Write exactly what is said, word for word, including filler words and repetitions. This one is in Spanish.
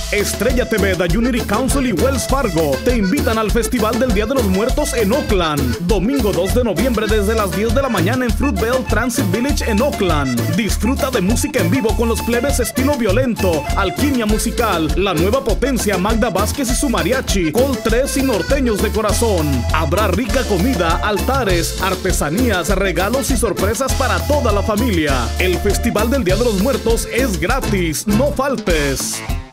Estrella T V, The Unity Council y Wells Fargo te invitan al Festival del Día de los Muertos en Oakland. Domingo dos de noviembre desde las diez de la mañana en Fruitvale Transit Village en Oakland. Disfruta de música en vivo con los plebes estilo violento, Alquimia Musical, La Nueva Potencia, Magda Vázquez y su mariachi, Col tres y Norteños de Corazón. Habrá rica comida, altares, artesanías, regalos y sorpresas para toda la familia. El Festival del Día de los Muertos es gratis, no faltes.